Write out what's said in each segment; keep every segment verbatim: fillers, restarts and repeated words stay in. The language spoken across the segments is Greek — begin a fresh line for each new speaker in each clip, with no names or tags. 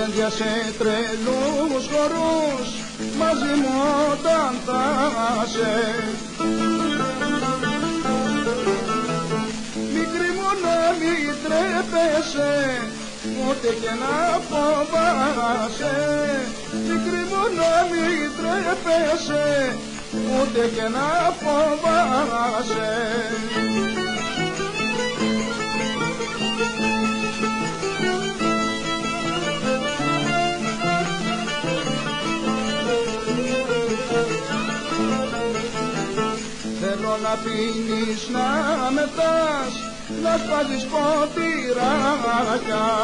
Πουλάγια σε τρελούς χορούς μαζί μου όταν θα σε. Μικρή μου να μην τρέπεσαι ούτε και να φοβάσαι. Μικρή μου να μην τρέπεσαι ούτε και να φοβάσαι. Θέλω να πίνεις, να μετάς, να σπάζεις ποτηράκια.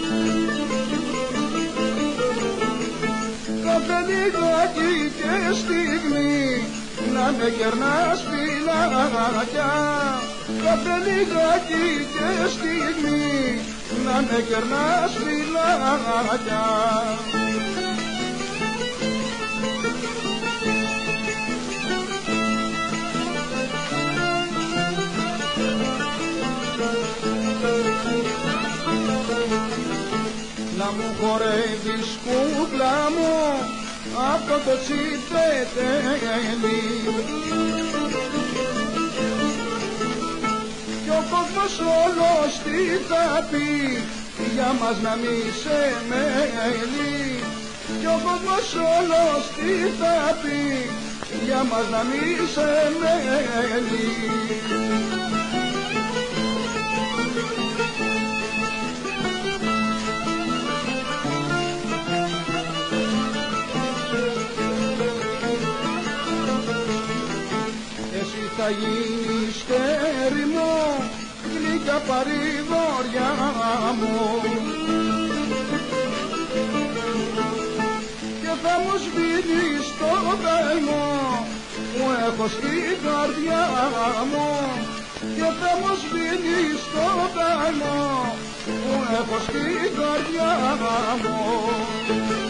Κάθε λιγάκι και στιγμή να με κερνάς φυλάκια. Κάθε λιγάκι και στιγμή να με κερνάς φυλάκια. Να μου χορεύεις κούκλα μου αυτό το τσιφτετέλι κι ο κόσμος όλος τι θα πει για μας να μη σε μέλει. Κι ο κόσμος όλος τι θα πει για μας να μη σε μέλει. Θα γίνεις χέρι μου, γλυκιά παρηγοριά μου και θα μου σβήνεις το καημό που έχω στην καρδιά μου και θα μου σβήνεις το καημό που έχω στην καρδιά μου.